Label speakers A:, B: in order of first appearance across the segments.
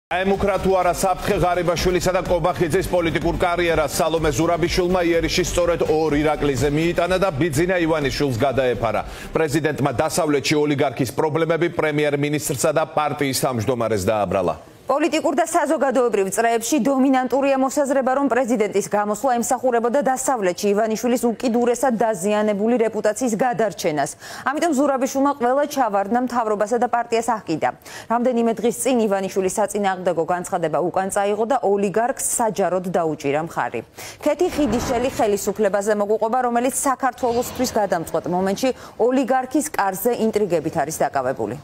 A: Ემუქრა თუ არა საფრთხე ღარიბაშვილისა და ყობახიძის პოლიტიკურ კარიერას სალომე ზურაბიშვილმა იერიში სწორედ ორ ირაკლიზე მიიტანა და ბიძინა ივანიშვილს გადაეფარა. პრეზიდენტმა დასავლეთში ოლიგარქის პრობლემები პრემიერ-მინისტრსა და პარტიის თავმჯდომარეს დააბრალა.
B: პოლიტიკურ და საზოგადოებრივ წრეებში დომინანტურია მოსაზრება, რომ პრეზიდენტის გამოსვლა ემსახურებოდა დასავლეთში ივანიშვილის უკიდურესად დაზიანებული რეპუტაციის გადარჩენას. ამიტომ ზურაბიშვილმა ყველა ჩავარდნა მთავრობასა და პარტიას აჰკიდა. რამდენიმე დღის წინ ივანიშვილის საწინააღმდეგო განცხადება უკან წაიღო და ოლიგარქს საჯაროდ დაუჭირა მხარი. ქეთი ხიდიშელი ხელისუფლებაზე მოგუყვება, რომელიც საქართველოსთვის გადამწყვეტ მომენტში ოლიგარქის კარზე ინტრიგებით არის დაკავებული.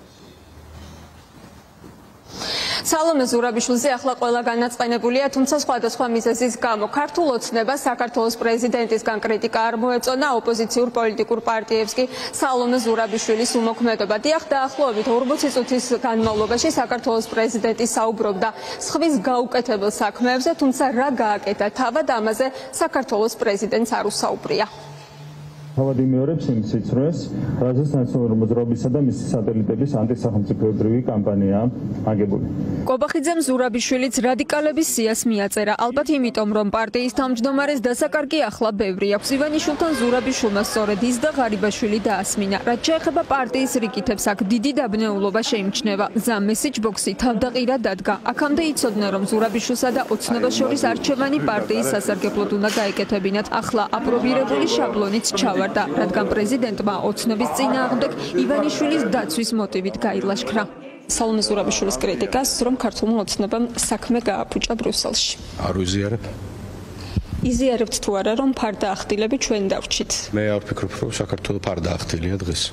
C: სალომე ზურაბიშვილზე ახლა ყველა განაწყენებულია, თუმცა სხვადასხვა მიზეზის გამო. ქართულ ოცნებას საქართველოს პრეზიდენტისგან კრიტიკა არ მოეწონა, ოპოზიციურ პოლიტიკურ პარტიებს კი სალომე ზურაბიშვილის უმოქმედობა. დიახ, დაახლოებით 40 წუთის განმავლობაში საქართველოს პრეზიდენტი საუბრობდა სხვის გაუკეთებელ საქმეებზე, თუმცა რა გააკეთა თავად, ამაზე საქართველოს პრეზიდენტს არ უსაუბრია.
D: თავად იმეორებს იმ სიცრუეს, რაზეც ნაციონალური მოძრაობისა და მისი სატელიტების ანტისახელმწიფოებრივი კამპანიაა აგებული.
C: ყობახიძემ ზურაბიშვილიც რადიკალების სიას მიაწერა, ალბათ იმიტომ, რომ პარტიის თავმჯდომარეს დასაკარგი ახლა ბევრი აქვს. ივანიშვილთან ზურაბიშვილმა სწორედ ის და ღარიბაშვილი დაასმინა. რაც შეეხება პარტიის რიგითებს, აქ დიდი დაბნეულობა შეიმჩნევა. ზამესი ჯბოქსი თავდაყირა დადგა. აქამდე იცოდნენ, რომ ზურაბიშვილსა და ოცნებას შორის არჩევანი პარტიის სასარგებლოდ უნდა გაეკეთებინათ. ახლა აპრობირებული შაბლონიც ჩავა. რადგან პრეზიდენტმა ოცნების წინააღმდეგ ივანიშვილის დაცვის მოტივით გაილაშქრა. სალომე ზურაბიშვილის კრიტიკას, რომ ქართულმა ოცნებამ საქმე გააფუჭა ბრიუსელში.
E: არ ვიზიარებ.
C: იზიარებთ თუ არა, რომ ფარდაახდილები ჩვენ დავრჩით?
E: მე არ ვფიქრობ, რომ საქართველოს ფარდაახდილია დღეს.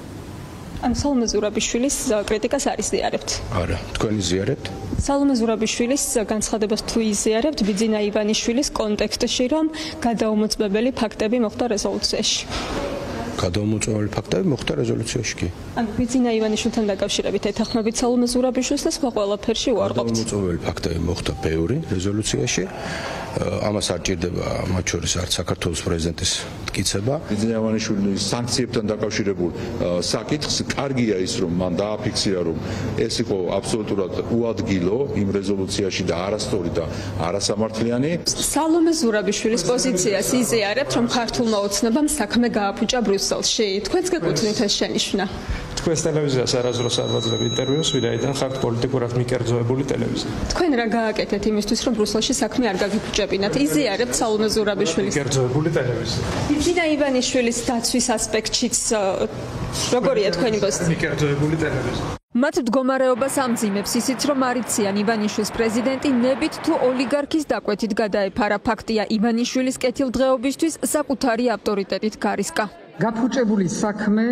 C: ან სალომე ზურაბიშვილის კრიტიკას არ იზიარებთ?
E: არა, თქვენ იზიარებთ?
C: სალომე ზურაბიშვილის განცხადებას თუ იზიარებთ, ბიძინა ივანიშვილის კონტექსტში, რომ გადაუმოწმებელი ფაქტები მოხდა რეზოლუციაში.
E: გადაუმოწმებელი ფაქტები მოხდა რეზოლუციაში კი.
C: ან ბიძინა ივანიშვილთან დაკავშირებით ეთანხმებით სალომე ზურაბიშვილს და სხვა ყველაფერში უარყოფთ.
E: გადაუმოწმებელი ფაქტები მოხდა ბევრი რეზოლუციაში. ამას არ ჭირდება მათ შორის არც საქართველოს პრეზიდენტის მტკიცება.
F: ბიძინა ივანიშვილის სანქციებთან დაკავშირებულ საკითხს კარგია ის, რომ მან დააფიქსირა, რომ ეს იყო აბსოლუტურად უადგილო იმ რეზოლუციაში და არასწორი და არასამართლიანი.
C: სალომე ზურაბიშვილის პოზიციას იზიარებთ, რომ ქართულმა ოცნებამ საქმე გააფუჭა ბრიუსელში. თქვენც გეკუთვნით ეს შენიშვნა?
D: თქვენს ტელევიზიას არასდროს არ ვაძლევ ინტერვიუს, ვინაიდან ხართ პოლიტიკურად მიკერძოებული ტელევიზია.
C: თქვენ რა გააკეთეთ იმისთვის, რომ ბრიუსელში საქმე არ გაგიფუჭებინათ? იზიარებთ სალომე ზურაბიშვილის
D: მიკერძოებული ტელევიზია.
C: ბიძინა ივანიშვილის დაცვის ასპექტშიც როგორია თქვენი პოზიცია?
D: მიკერძოებული ტელევიზია.
C: მათ მდგომარეობას ამძიმებს ისიც, რომ არიციან ივანიშვილის პრეზიდენტი ნებით თუ ოლიგარქის დაკვეთით გადაეფარა. ფაქტია, ივანიშვილის კეთილდღეობისთვის საკუთარი ავტორიტეტით გარისკა.
G: გაფუჭებული საქმე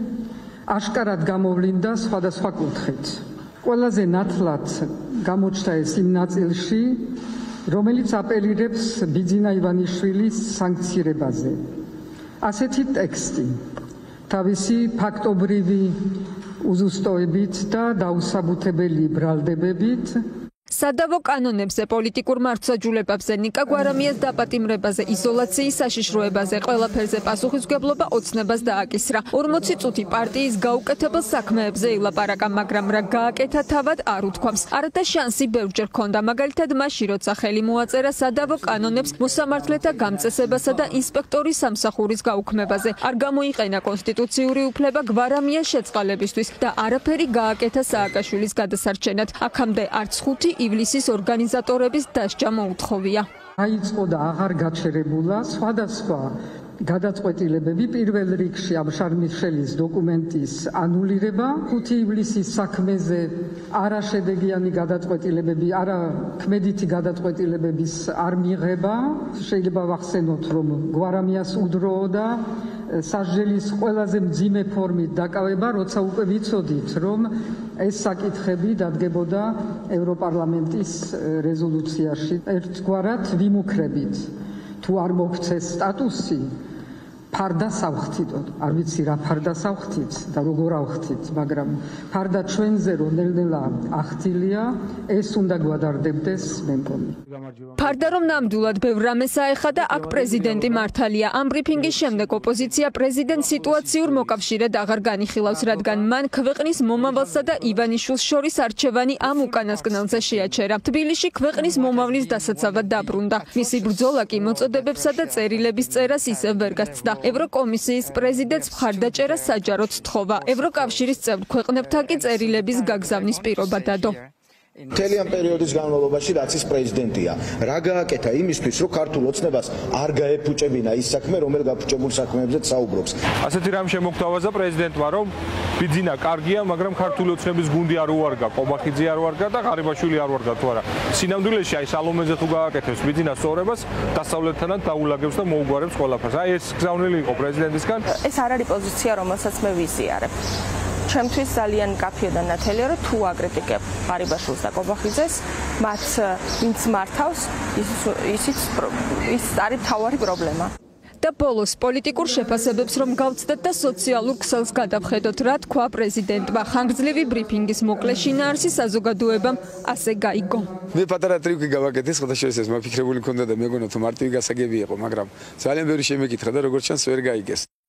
G: აშკარად გამოვლინდა სხვადასხვა კუთხით. ყველაზე ნათლად გამოჩნდა ეს იმ ნაწილში, რომელიც აპელირებს ბიძინა ივანიშვილის სანქცირებაზე. ასეთი ტექსტი თავისი ფაქტობრივი უზუსტოებით და დაუსაბუთებელი ბრალდებებით
C: სადავო კანონებზე, პოლიტიკურ მართლმსაჯულებებზე, ნიკა გვარამიას დაპატიმრებაზე, იზოლაციის საშიშროებაზე, ყველაფერზე პასუხისმგებლობა ოცნებას დააკისრა. 40 წუთი პარტიის გაუკეთებელ საქმეებზე ილაპარაკა, მაგრამ რა გააკეთა თავად არ უთქვამს. არადა შანსი ბევრჯერ ჰქონდა, მაგალითად მაშინ, როცა ხელი მოაწერა სადავო კანონებს მოსამართლეთა გამწესებასა და ინსპექტორის სამსახურის გაუქმებაზე. არ გამოიყენა კონსტიტუციური უფლება გვარამიას შეწყალებისთვის და არაფერი გააკეთა სააკაშვილის გადასარჩენად. აქამდე არც 5 ივლისის ორგანიზატორების დასჯა მოუთხოვია.
G: აიწყო და აღარ გაჩერებულა სხვადასხვა გადაწყვეტილებები, პირველ რიგში აბშარ მიხელის დოკუმენტის ანულირება, 5 ივლისის საქმეზე არაშედეგიანი გადაწყვეტილებები, არაქმედითი გადაწყვეტილებების არ მიღება. შეიძლება ვახსენოთ, რომ გვარამიას უდროო და სასჯელის ყველაზე მძიმე ფორმით დაკავება, როცა უკვე ვიცოდით, რომ ეს საკითხები დადგებოდა ევროპარლამენტის რეზოლუციაში. ერთგვარად ვიმუქრებით, თუ არ მოგვცეს სტატუსი, ფარდა სავხთით, არ ვიცი რა ფარდა სავხთით და როგორ ავხთით, მაგრამ ფარდა ჩვენზე რომ ნელ-ნელა ახთილია, ეს უნდა გვადარდებდეს, მე მგონი.
C: ფარდა რომ ნამდვილად ბევრ რამეს აეხადა, აქ პრეზიდენტი მართალია. ამ ბრიფინგის შემდეგ ოპოზიცია პრეზიდენტ სიტუაციურ მოკავშირედ აღარ განიხილავს, რადგან მან ქვეყნის მომავალსა და ივანიშვილს შორის არჩევანი ამ უკანასკნელზე შეაჩერა. თბილისში ქვეყნის მომავლის დასაცავად დაბრუნდა. მისი ბრძოლა კი მოწოდებებსა და წერილების წერას ისევ ვერ გასცდა. ევროკომისიის პრეზიდენტს მხარდაჭერა საჯაროდ სთხოვა. ევროკავშირის წევრ ქვეყნებთან კი წერილების გაგზავნის პირობა დადო.
H: მთელი ამ პერიოდის განმავლობაში რაც ის პრეზიდენტია, რა გააკეთა იმისთვის, რომ ქართულ ოცნებას არ გაეფუჭებინა ის საქმე, რომელ გაფუჭებულ საქმეებზეც საუბრობს.
I: ასეთი რამ შემოგთავაზა პრეზიდენტმა, რომ ბიძინა კარგია, მაგრამ ქართული ოცნების გუნდი არ უარგა, ყობახიძე არ უარგა და ღარიბაშვილი არ უარგა თუ არა. სინამდვილეში აი სალომეზე თუ გააკეთებს ბიძინას სწორებას, დასავლეთთანაც დაულაგებს და მოუგვარებს ყველაფერს. აი ეს გზავნილი იყო პრეზიდენტისგან.
J: ეს არ არის პოზიცია, რომელსაც მე ვიზიარებ. ჩემთვის ძალიან მკაფიო და ნათელია, რომ თუ აკრიტიკებ ღარიბაშვილს და ყობახიძეს, მათ ვინც მართავს, ის არის მთავარი პრობლემა.
C: და ბოლოს პოლიტიკურ შეფასებებს რომ გავცდეთ და სოციალურ ქსელს გადავხედოთ, რა თქვა პრეზიდენტმა. ხანგრძლივი ბრიფინგის მოკლე შინაარსი საზოგადოებამ ასე გაიგო.
K: მე პატარა ტრიუკი გავაკეთე, სხვადასხვა ეს მაფიქრებული მქონდა და მეგონა თუ მარტივი გასაგები იყო, მაგრამ ძალიან ბევრი შემეკითხა და როგორც ჩანს ვერ გაიგეს.